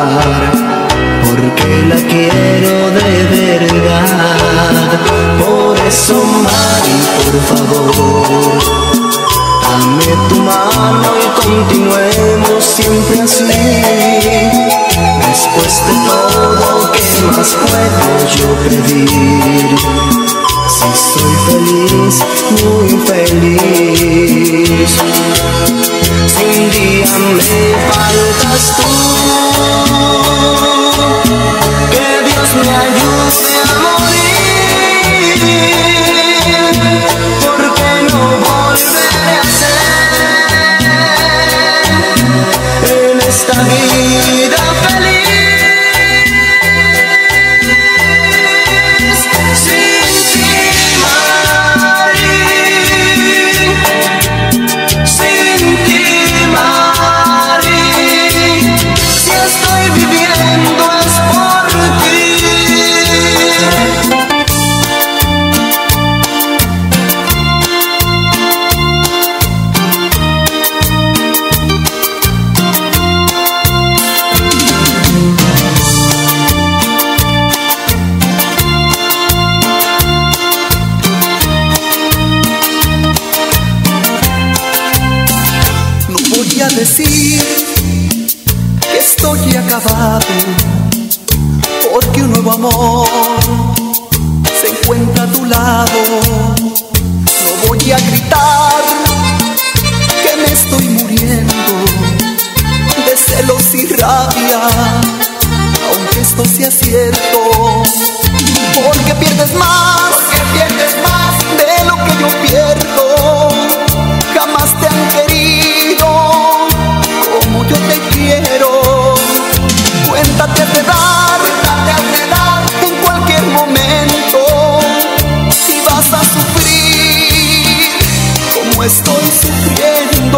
porque la quiero de verdad. Por eso, Mari, por favor, dame tu mano y continuemos siempre así. Después de todo, ¿qué más puedo yo pedir? Si soy feliz, muy feliz. Si un día me faltas tú, que Dios me ayude a morir, porque no volveré a ser en esta vida feliz. Decir que estoy acabado, porque un nuevo amor se encuentra a tu lado. No voy a gritar que me estoy muriendo de celos y rabia, aunque esto sea cierto, porque pierdes más de lo que yo pierdo. Jamás te han querido como yo te quiero. Cuéntate de dar en cualquier momento. Si vas a sufrir como estoy sufriendo.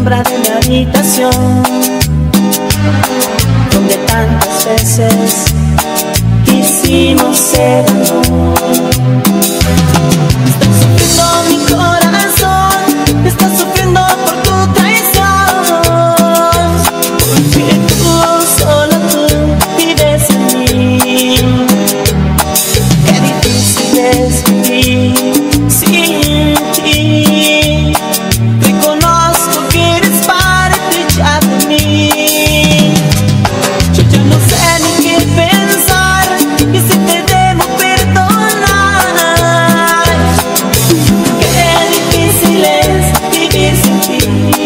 sombra de mi habitación, donde tantas veces hicimos el amor. Está sufriendo mi corazón, está sufriendo por tu traición, porque tú, solo tú, vives en mí. Qué difícil es vivir sin ti. Reconozco que eres parte ya de mí. Yo ya no sé ni qué pensar y si te debo perdonar. Qué difícil es vivir sin ti.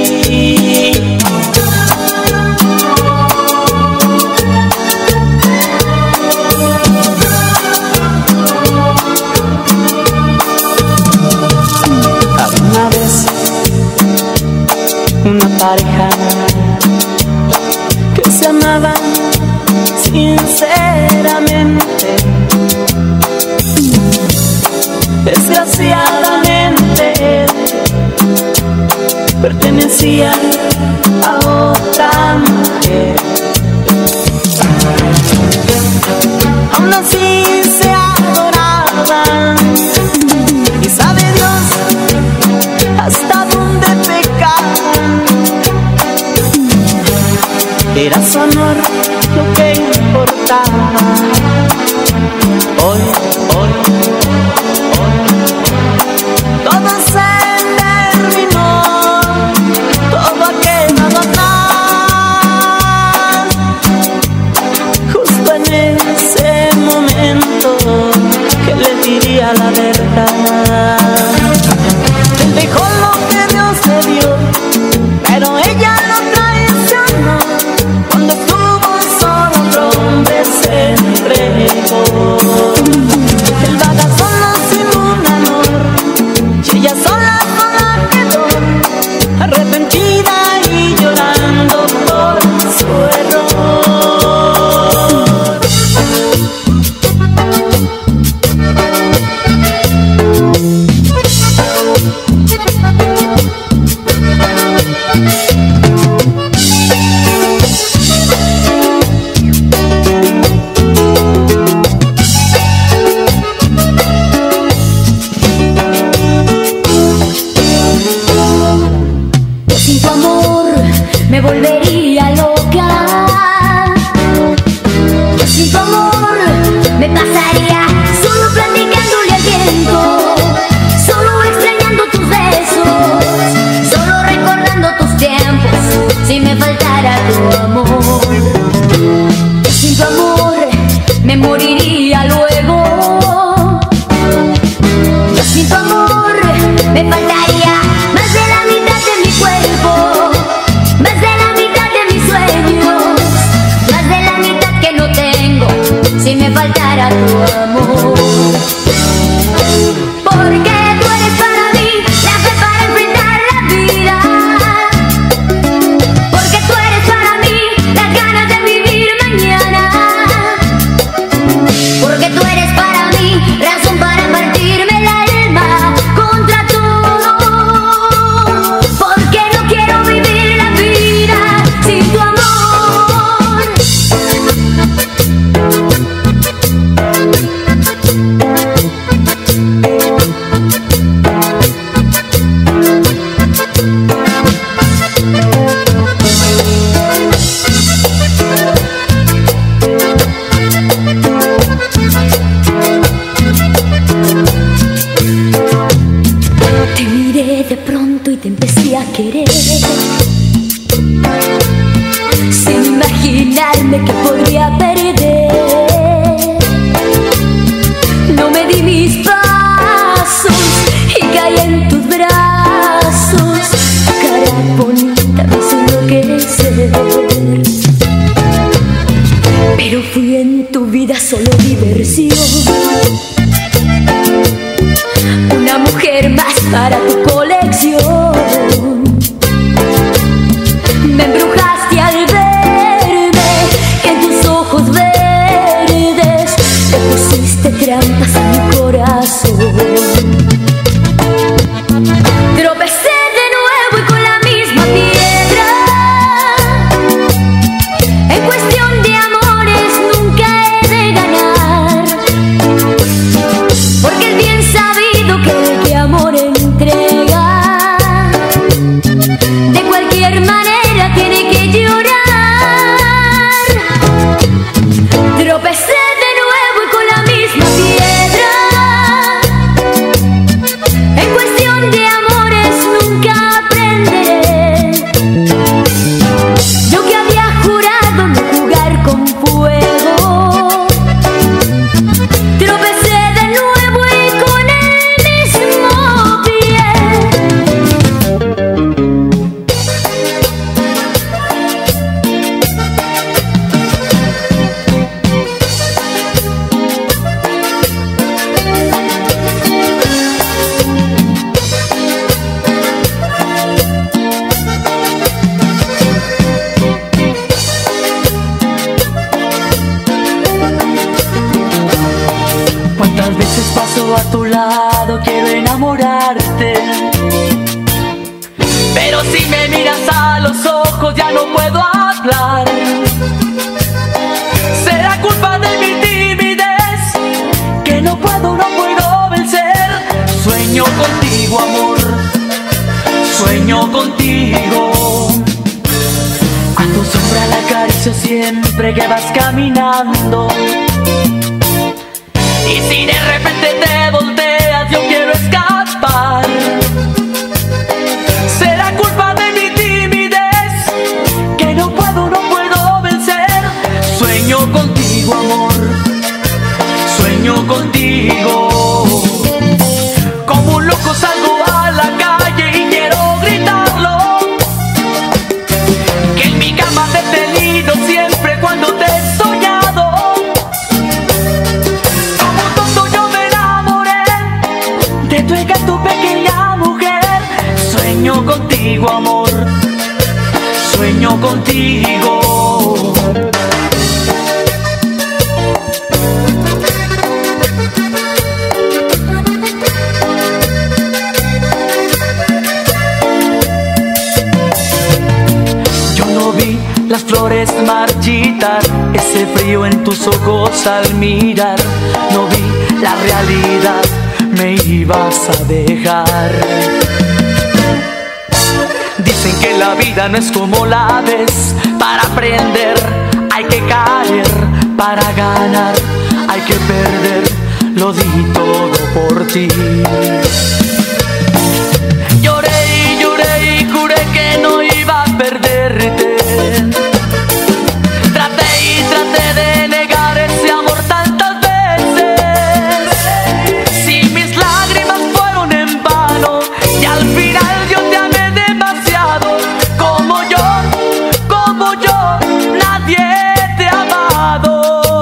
Una vez una pareja que se amaba sinceramente, desgraciadamente pertenecía a otra mujer. Aún así se adoraban y sabe Dios hasta dónde pecaban. Era su amor lo que importaba. Hoy todo se terminó, todo ha quedado atrás. Justo en ese momento que le diría la verdad. Él dejó lo que Dios le dio, pero ella lo traicionó. Cuando estuvo solo, otro hombre se entregó. Él vaga solo sin un amor y ella sola quedó, arrepentida y llorando por su error. Sin tu amor me volvería loca. Yo sin tu amor me pasaría solo platicándole al viento, solo extrañando tus besos, solo recordando tus tiempos, si me faltara tu amor. Yo sin tu amor me moriría luego. Yo sin tu amor me faltaría más de la mitad de mi cuerpo, más de la mitad de mis sueños, más de la mitad que no tengo, si me faltara tu amor. Porque tú eres para mí la fe para enfrentar la vida, porque tú eres para mí las ganas de vivir mañana, porque tú eres para mí razón para partirme el alma contra todo, porque no quiero vivir la vida sin tu amor. Te miré de pronto y te empecé a querer, sin imaginarme que podría perder. No me di mis pasos y caí en tus brazos. Cara bonita me hizo enloquecer, pero fui en tu vida solo diversión, una mujer más para tu colección. Me embrujaste al verme y en tus ojos verdes te pusiste trampas a mi corazón. Tropecé de nuevo y con la misma piel. lado quiero enamorarte, pero si me miras a los ojos ya no puedo hablar. Será culpa de mi timidez que no puedo vencer. Sueño contigo, amor, sueño contigo. A tu sombra la acaricio siempre que vas caminando, y si de repente te volteas yo quiero escapar. Será culpa de mi timidez que no puedo vencer. Sueño contigo, amor, sueño contigo. Como un loco salgo a la calle y quiero gritarlo, que en mi cama te he tenido siempre cuando te he soñado. Como un tonto yo me enamoré de tu hija, tu pequeña mujer. Sueño contigo, amor, sueño contigo. Las flores marchitar, ese frío en tus ojos al mirar. No vi la realidad, me ibas a dejar. Dicen que la vida no es como la ves. Para aprender hay que caer, para ganar hay que perder. Lo di todo por ti. Lloré y lloré y juré que no iba a perderte. Traté de negar ese amor tantas veces. Si mis lágrimas fueron en vano y al final yo te amé demasiado. Como yo, nadie te ha amado.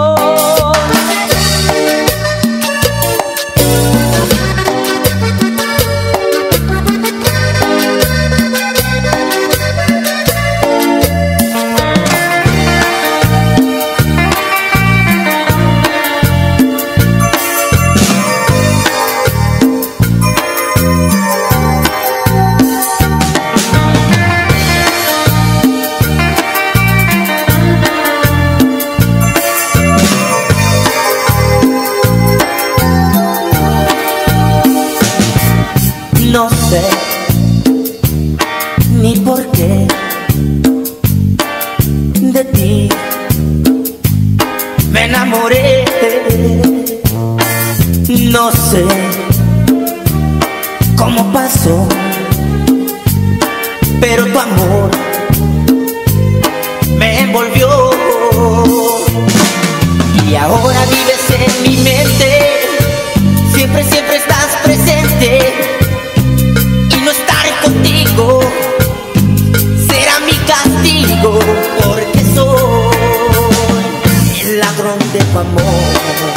No sé ni por qué de ti me enamoré. No sé cómo pasó, pero tu amor me envolvió. Y ahora vives en mi mente, siempre estás presente. Contigo será mi castigo, porque soy el ladrón de tu amor.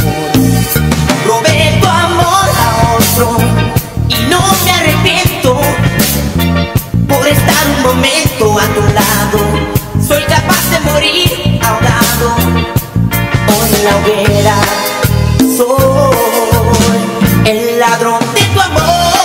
Robé tu amor a otro y no me arrepiento por estar un momento a tu lado. Soy capaz de morir ahogado o en la hoguera. Soy el ladrón de tu amor.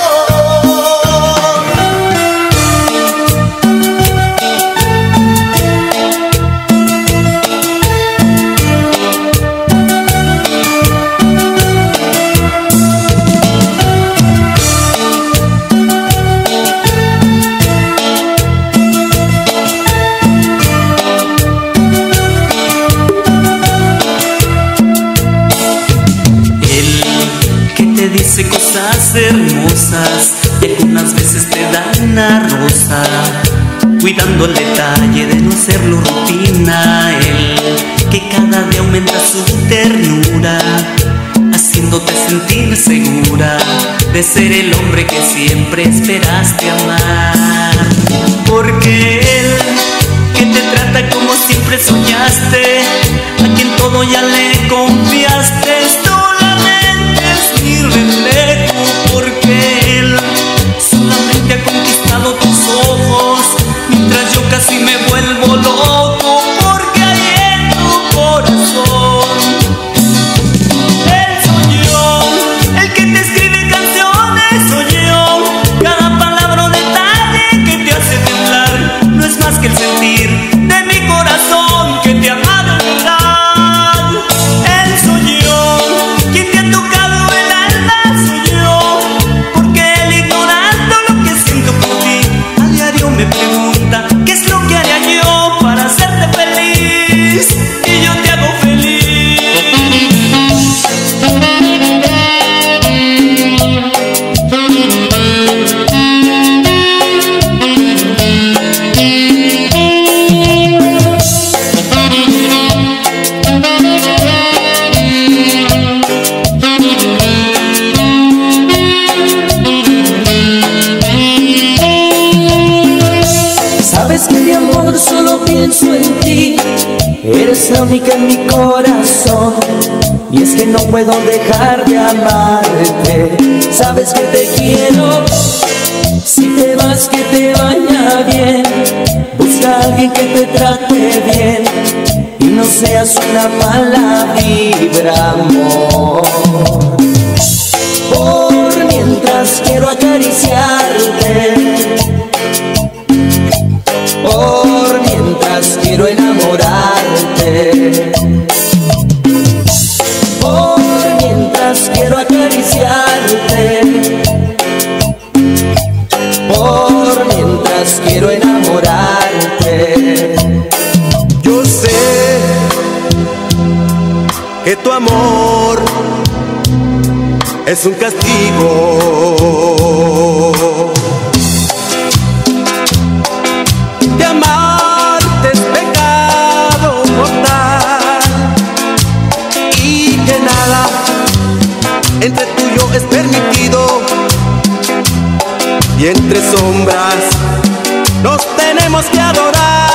Dice cosas hermosas y algunas veces te da una rosa, cuidando el detalle de no hacerlo rutina. Él que cada día aumenta su ternura, haciéndote sentir segura de ser el hombre que siempre esperaste amar. Porque él que te trata como siempre soñaste, a quien todo ya le confiaste, mi reflejo, porque él solamente ha conquistado tus ojos, mientras yo casi me vuelvo loco, porque hay en tu corazón. Él soy yo, el que te escribe amor, solo pienso en ti. Eres la única en mi corazón, y es que no puedo dejar de amarte. Sabes que te quiero. Si te vas, que te vaya bien. Busca a alguien que te trate bien y no seas una mala vibra, amor. Por mientras quiero acariciarte, por mientras quiero enamorarte, por mientras quiero acariciarte, por mientras quiero enamorarte. Yo sé que tu amor es un castigo, de amarte es pecado mortal, y que nada entre tú y yo es permitido, y entre sombras nos tenemos que adorar.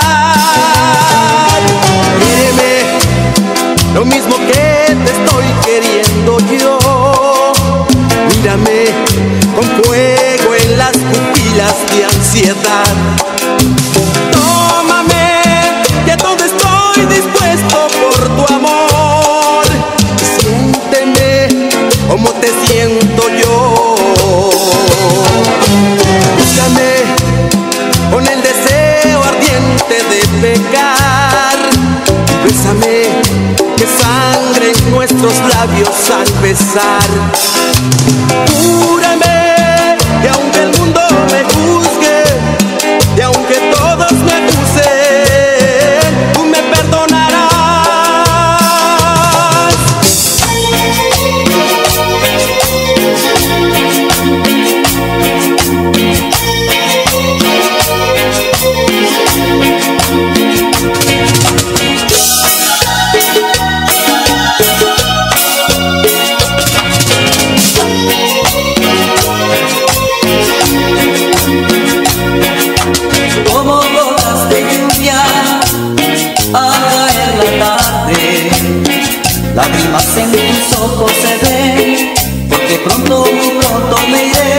Quiéreme lo mismo que te estoy queriendo yo. Mírame con fuego en las pupilas de ansiedad. Tómame, que todo estoy dispuesto por tu amor. Siénteme como te siento yo. Búscame con el deseo ardiente de pecar. Bésame, que sangre en nuestros labios al besar. Júrame que aunque el mundo me juzgue y aunque todos me acusen, tú me perdonarás. Lágrimas en tus ojos se ven, porque pronto, muy pronto me iré.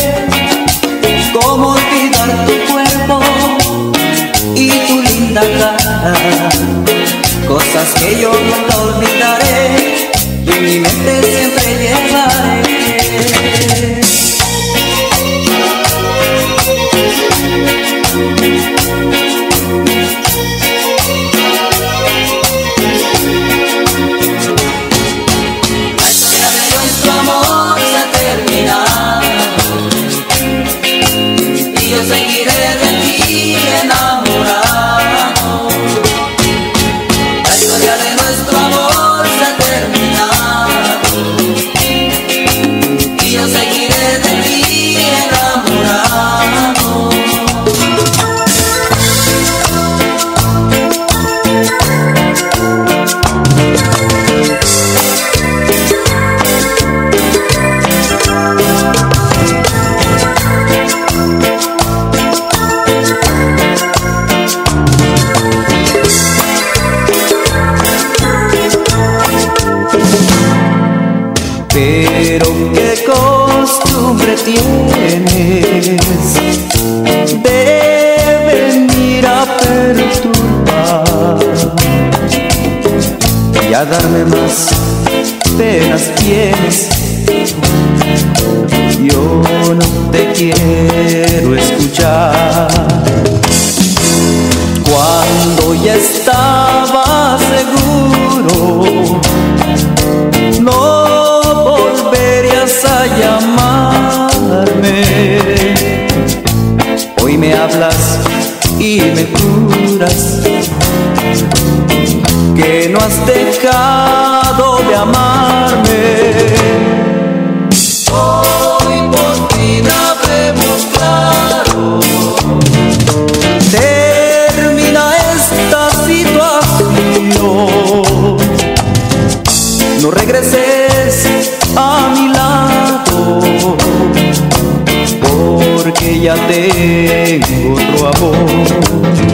¿Cómo olvidar tu cuerpo y tu linda cara? Cosas que yo nunca olvidaré y en mi mente siempre llevaré. Pero qué costumbre tienes de venir a perturbar y a darme más penas tienes. Yo no te quiero escuchar. Cuando ya estaba seguro, no volverías a llamarme. Hoy me hablas y me juras que no has dejado de amarme. Hoy por fin hablemos claro. Termina esta situación. No regreses a mi lado, porque ya tengo otro amor.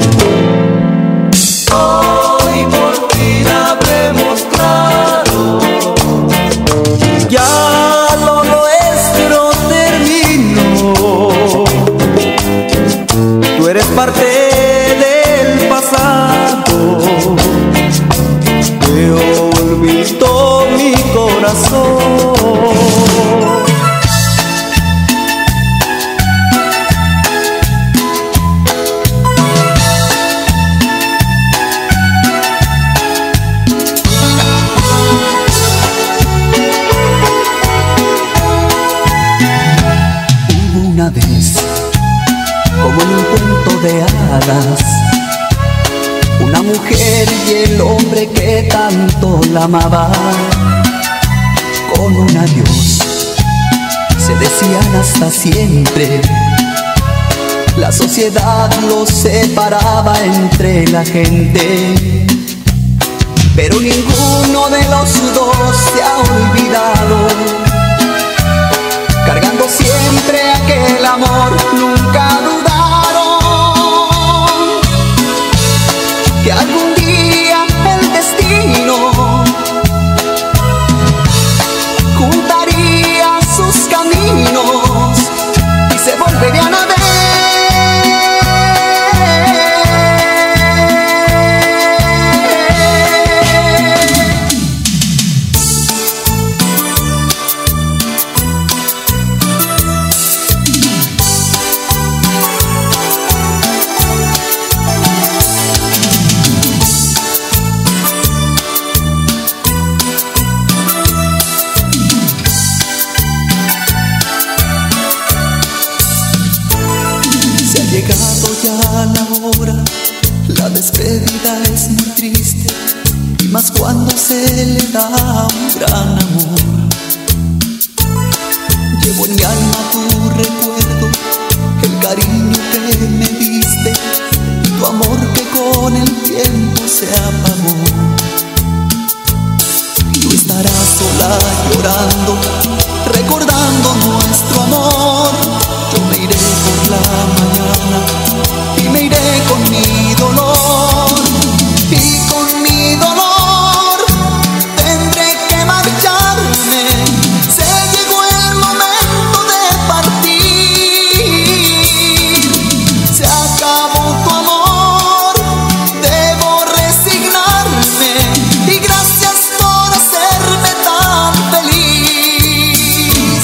atrás. Una mujer y el hombre que tanto la amaba, con un adiós se decían hasta siempre. La sociedad los separaba entre la gente, pero ninguno de los dos se ha olvidado, cargando siempre aquel amor. Nunca dudaron que algún día el destino juntaría sus caminos y se volverían a ver. Llegado ya la hora, la despedida es muy triste, y más cuando se le da un gran amor. Llevo en mi alma tu recuerdo, el cariño que me diste, y tu amor que con el tiempo se apagó. Tú estarás sola llorando, recordando nuestro amor. Yo me iré por la mañana y me iré con mi dolor, y con mi dolor tendré que marcharme. Se llegó el momento de partir, se acabó tu amor, debo resignarme, y gracias por hacerme tan feliz.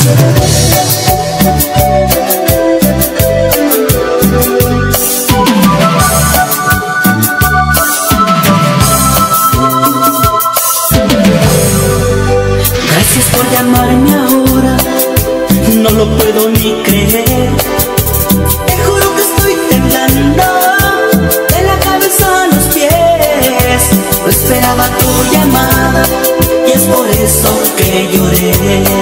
Gracias por llamarme ahora, no lo puedo ni creer. Te juro que estoy temblando de la cabeza a los pies. No esperaba tu llamada y es por eso que lloré.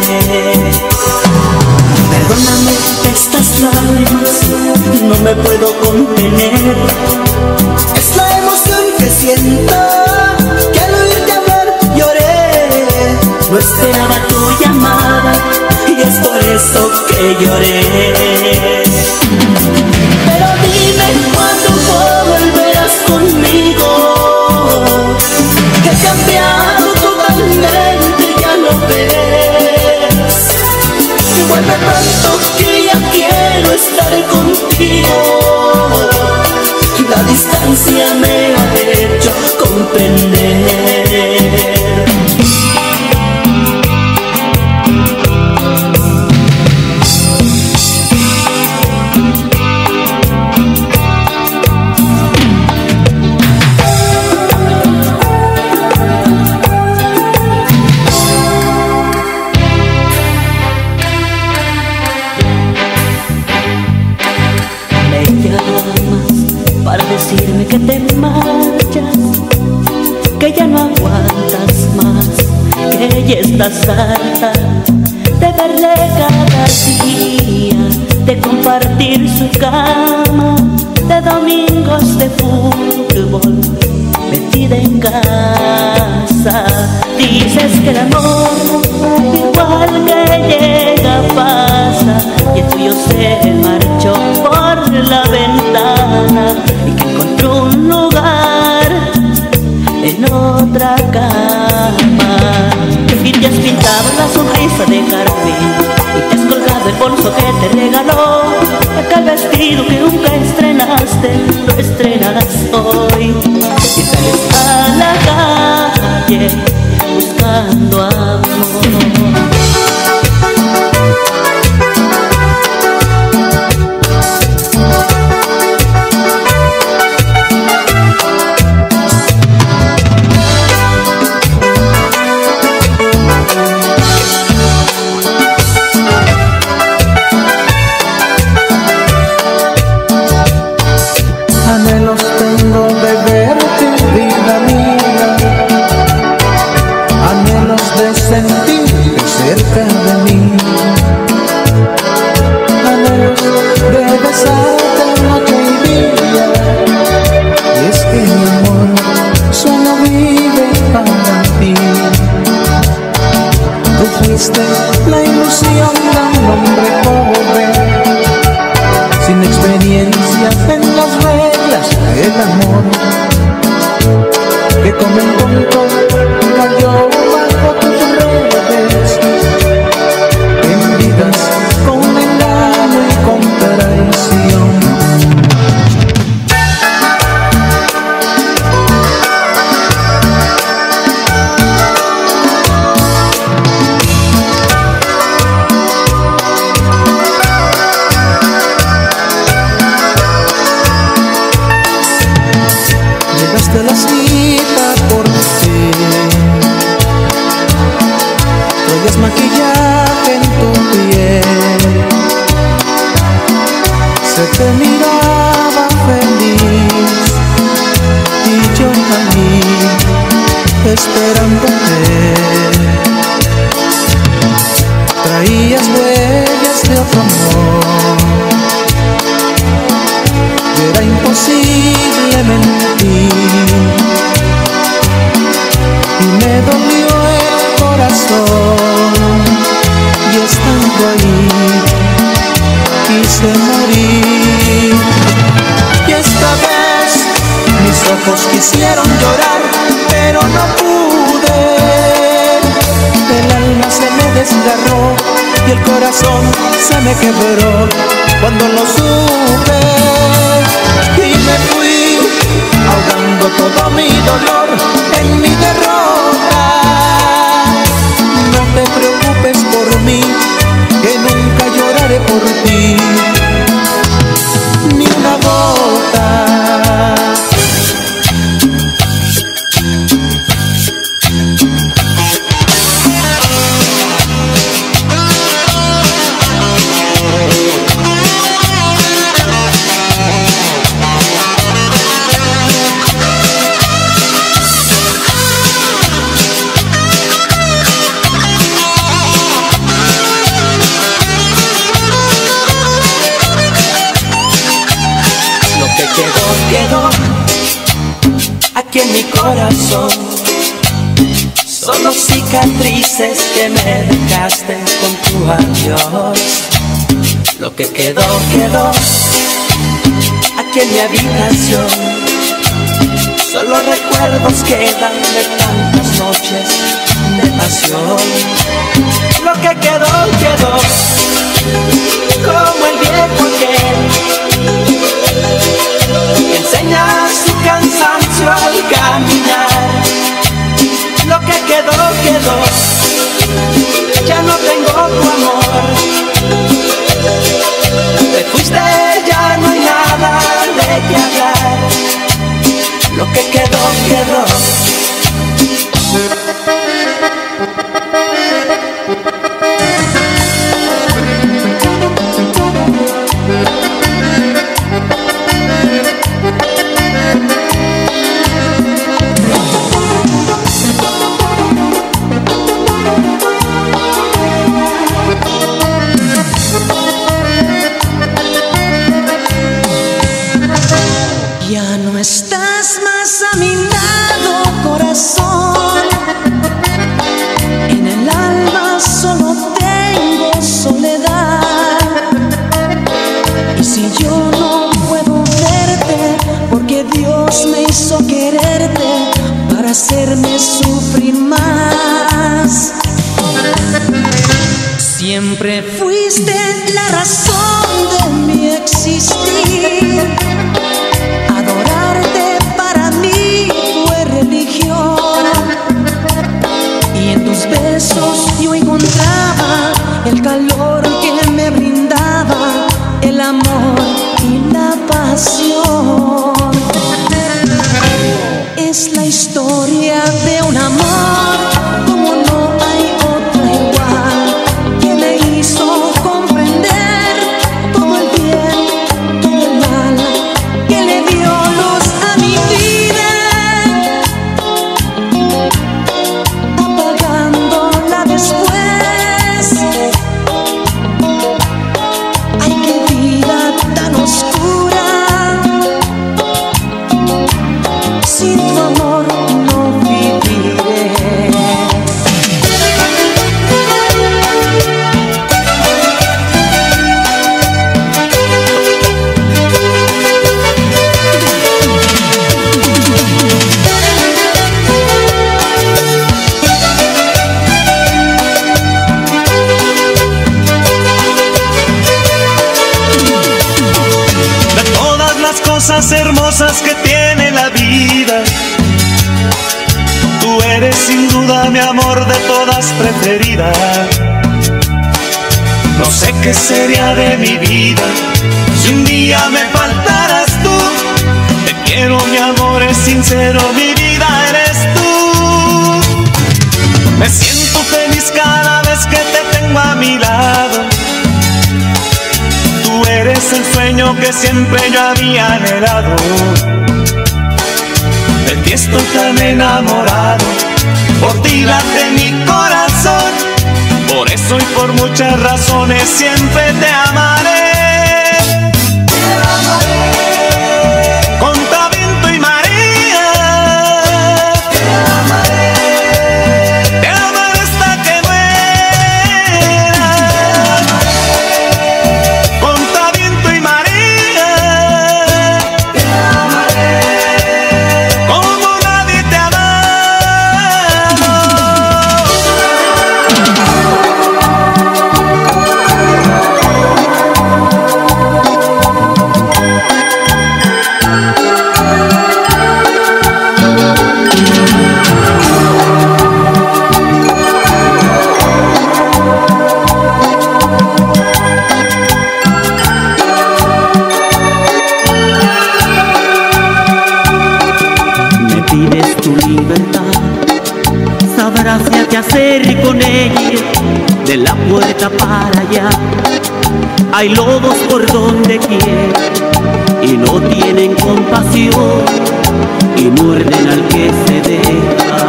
Perdóname estas lágrimas, no me puedo contener. Es la emoción que siento, que al oírte hablar lloré. No esperaba tu llamada y es por eso que lloré. Pero dime cuándo volverás conmigo. He cambiado totalmente, ya lo ves. Vuelve pronto que ya quiero estar contigo. La distancia me ha hecho comprender. Para decirme que te marchas, que ya no aguantas más, que ya estás harta de verle cada día, de compartir su cama, de domingos de fútbol, metida en casa. Dices que el amor, igual que llega, pasa, y el tuyo se marchó por la ventana, y que encontró un lugar en otra cama. Y te has pintado la sonrisa de carmín, y te has colgado el bolso que te regaló. Aquel vestido que nunca estrenaste, lo estrenas hoy, y sales a la calle buscando amor. tengo de verte, vida mía, anhelos de sentirte cerca de mí, anhelos de besarte noche y día. Y es que mi amor solo vive para ti. Tú fuiste la ilusión de un hombre joven, sin experiencia en las reglas del amor, que como el tonto cayó bajo tus redes, en vidas con engaño y con traición. Llegaste a la cita por fin, traías maquillaje en tu piel, se te miraba feliz y yo allí esperándote. Traías huellas de otro amor y era imposible mentir, y me dolió el corazón, y estando ahí quise morir. Y esta vez mis ojos quisieron llorar, pero no pude. El alma se me desgarró y el corazón se me quebró cuando lo supe. Y me fui ahogando todo mi dolor en mi derrota. No te preocupes por mí, que nunca lloraré por ti, ni una gota. Quedó aquí en mi corazón, solo cicatrices que me dejaste con tu adiós. Lo que quedó, quedó aquí en mi habitación, solo recuerdos quedan de tantas noches de pasión. Lo que quedó, quedó como el viejo aquel que enseña su cansancio al caminar. Lo que quedó, quedó, ya no tengo tu amor. Te fuiste, ya no hay nada de qué hablar. Lo que quedó, quedó. Ya no estás más a mi lado, corazón. En el alma solo tengo soledad. Y si yo no puedo verte, porque Dios me hizo quererte para hacerme sufrir más. Siempre fuiste la razón de mi existir. Adorarte para mí fue religión, y en tus besos yo encontraba el calor que me brindaba el amor y la pasión. Es la historia de un amor como no hay otra igual, que me hizo comprender todo el bien, todo el mal, que le dio luz sin tu amor no viviré. Cosas hermosas que tiene la vida, tú eres sin duda mi amor de todas preferida. No sé qué sería de mi vida si un día me faltaras tú. Te quiero, mi amor es sincero, mi vida eres tú. Me siento feliz cada vez que te tengo a mi lado. Tú eres el sueño que siempre yo había anhelado. De ti estoy tan enamorado, por ti late mi corazón. Por eso y por muchas razones siempre te amaré. Te amaré contra viento y marea. Te amaré. Te amaré hasta que muera. Contra viento y marea. Te amaré como nadie te ha amado. Me pides tu libertad, sabrás ya qué hacer con ella. De la puerta para allá hay lobos por donde quiera y no tienen compasión y muerden al que se deja.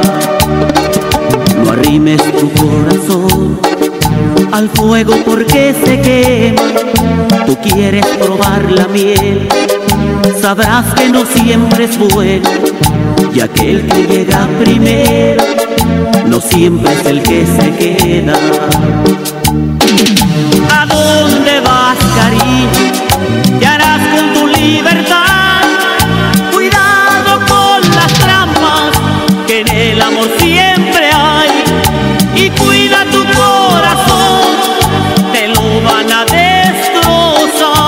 No arrimes tu corazón al fuego porque se quema. Tú quieres probar la miel, sabrás que no siempre es bueno, y aquel que llega primero no siempre es el que se queda. ¿A dónde vas, cariño? ¿Qué harás con tu libertad? Cuidado con las trampas que en el amor siempre hay, y cuida tu corazón, te lo van a destrozar.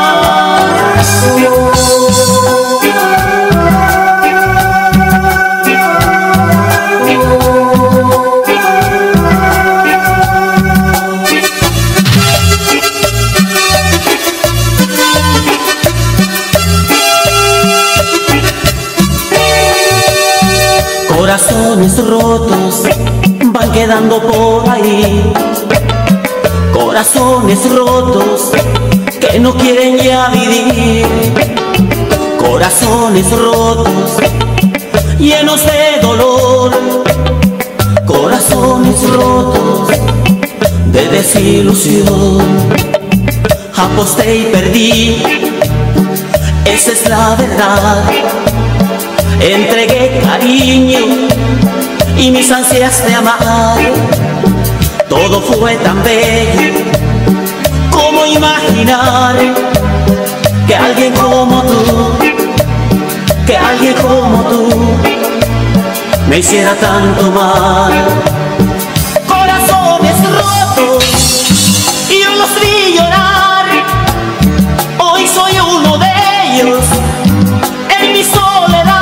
Corazones rotos van quedando por ahí. Corazones rotos que no quieren ya vivir. Corazones rotos llenos de dolor. Corazones rotos de desilusión. Aposté y perdí, esa es la verdad. Entregué cariño y mis ansias de amar. Todo fue tan bello, ¿cómo imaginar que alguien como tú, que alguien como tú me hiciera tanto mal? Corazones rotos y yo los vi llorar. Hoy soy uno de ellos en mi soledad.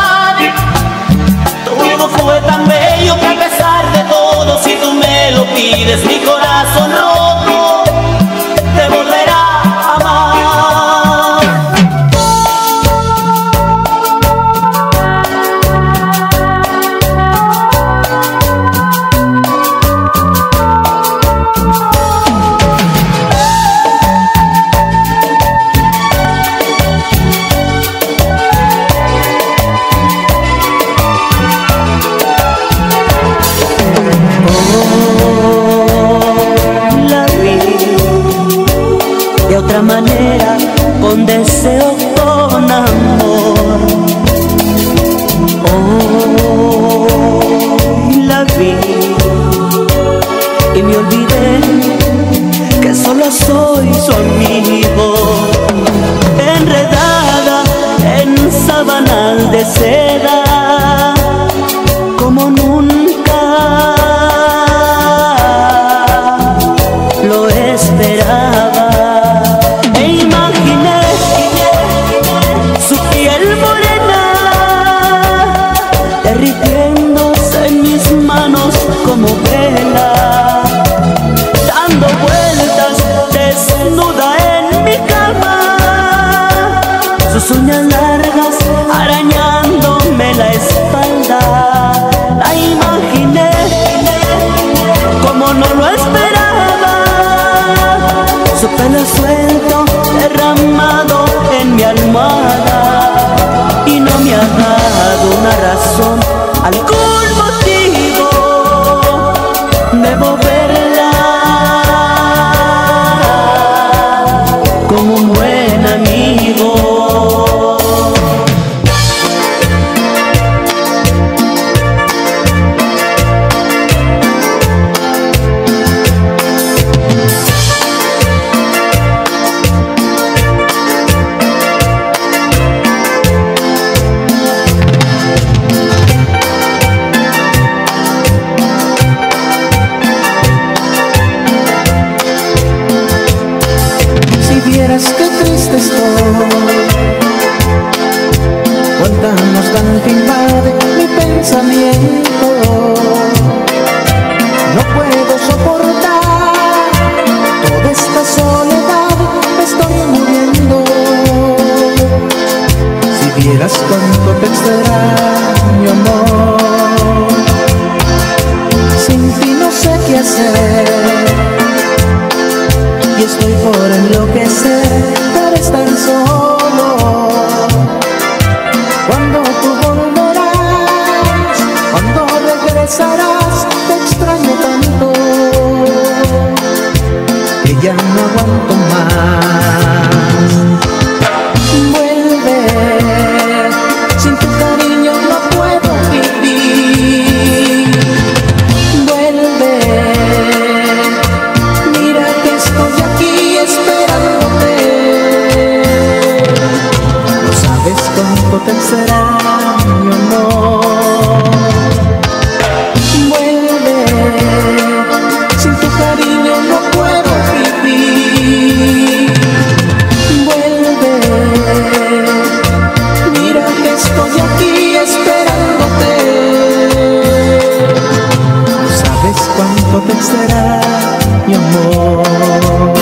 Todo fue tan bello que a pesar de todo, si tú me lo pides, mi corazón roto te volverá a amar. sábanas de seda como nunca lo esperaba. E imaginé su piel morena derritiéndose en mis manos como vela, dando vueltas desnuda en mi cama, sus uñas largas arañándome la espalda. La imaginé como no lo esperaba, su pelo suelto derramado en mi almohada, y no me ha dado una razón, algún motivo. Debo verla como un buen amigo. Qué triste estoy, cuánta nostalgia invade mi pensamiento. No puedo soportar toda esta soledad, me estoy muriendo. Si vieras cuánto te extraño, amor, sin ti no sé qué hacer, y estoy por enloquecer por estar solo. Cuando tú volverás, cuando regresarás, te extraño tanto que ya no aguanto más. Vuelve, sin tu cariño no puedo vivir. Vuelve, mira que estoy aquí esperándote. No sabes cuánto te extraño, amor. Vuelve, sin tu cariño no puedo vivir. Vuelve, mira que estoy aquí esperándote. No sabes cuánto te extraño, amor.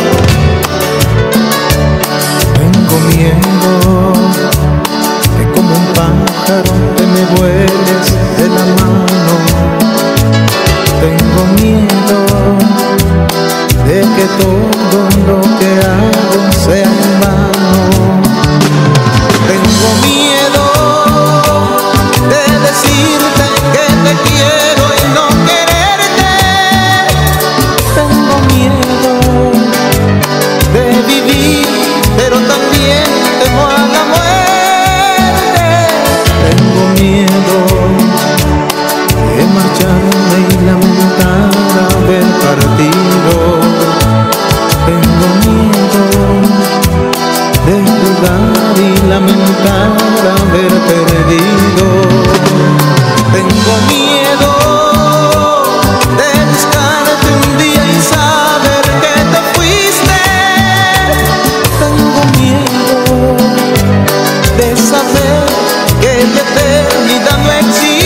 Tengo miedo que como un pájaro te me vueles de la mano. Tengo miedo de que todo lo que hago sea en vano. Tengo miedo de decirte que te quiero y no quererte. Tengo miedo de vivir, pero también temo a la muerte. Tengo miedo de marcharme y lamentar haber partido. Tengo miedo de jugar y lamentar haber perdido. Tengo miedo de buscarte un día y saber que te fuiste. Tengo miedo de saber que la eternidad no existe.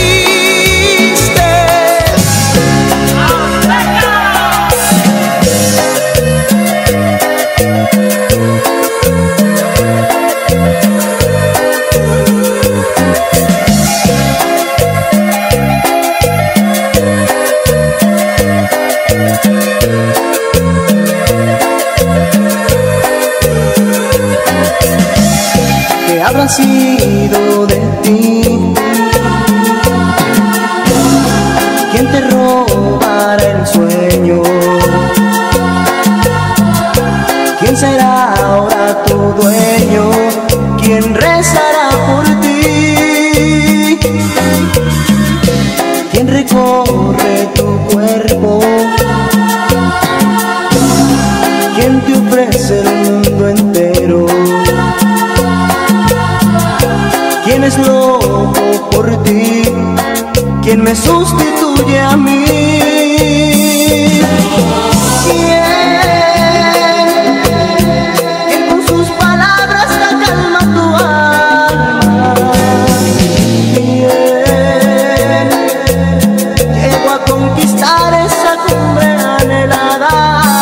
¿Qué habrá sido de ti? es loco por ti? ¿Quién me sustituye a mí? ¿Quién con sus palabras la calma tu alma? ¿Quién llegó a conquistar esa cumbre anhelada?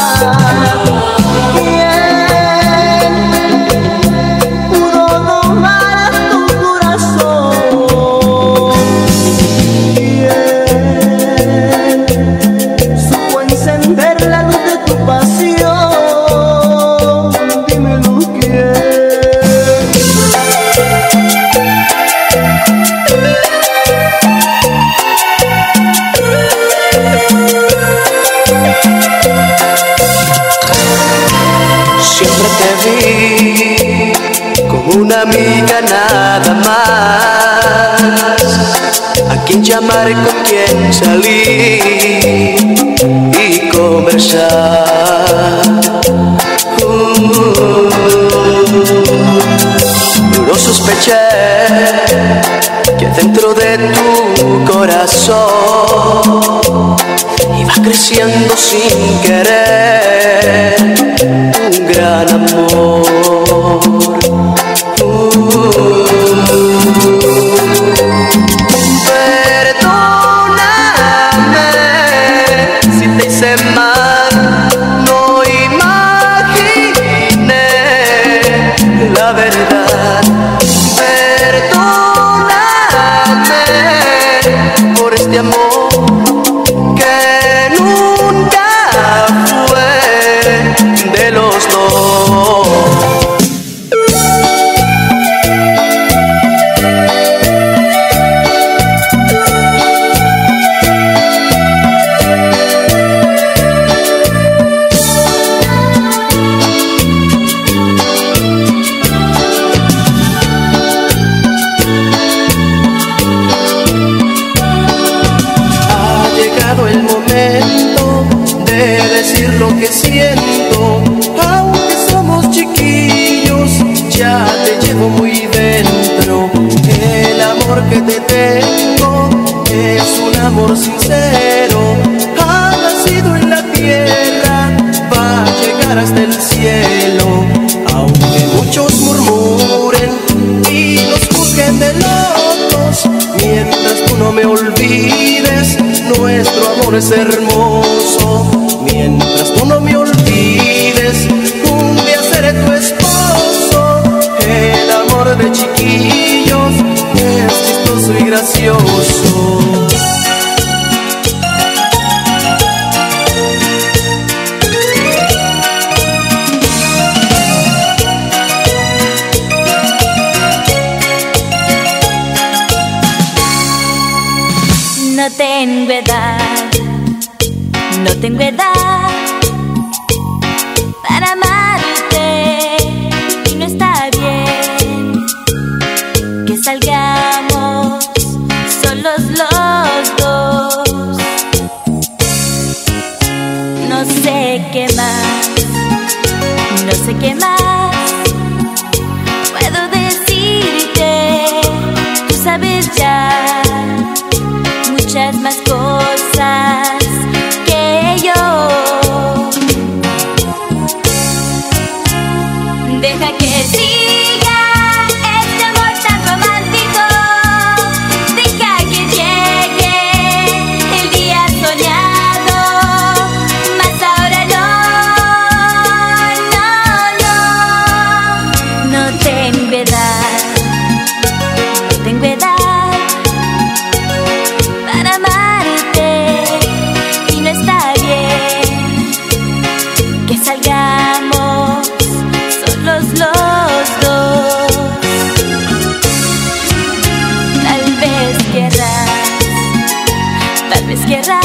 ¿Quién pudo domar a tu corazón? ¿Quién supo encender la luz de tu pasión? Dímelo, ¿quién? Siempre te vi como una amiga nada más, a quien llamar, con quien salir y conversar. No sospeché que dentro de tu corazón iba creciendo sin querer un gran amor. Perdóname si te hice mal, no imaginé la verdad. Perdóname por este amor que nunca fue de los dos. Ha llegado el momento de decir lo que siento, aunque somos chiquillos, ya te llevo muy dentro. El amor que te tengo es un amor sincero, ha nacido en la tierra, va a llegar hasta el cielo. Aunque muchos murmuren y nos juzguen de locos, mientras tú no me olvides, nuestro amor es hermoso. Mientras tú no me olvides, un día seré tu esposo. El amor de chiquillos es chistoso y gracioso. No tengo edad, no tengo edad para amarte, y no está bien que salgamos solos los dos. No sé qué más, no sé qué más puedo decirte, tú sabes ya muchas más cosas que yo. Deja que siga este amor tan romántico, deja que llegue el día soñado, mas ahora no tengo edad, no tengo edad para amarte, y no está bien que salgamos solos los dos. Tal vez querrás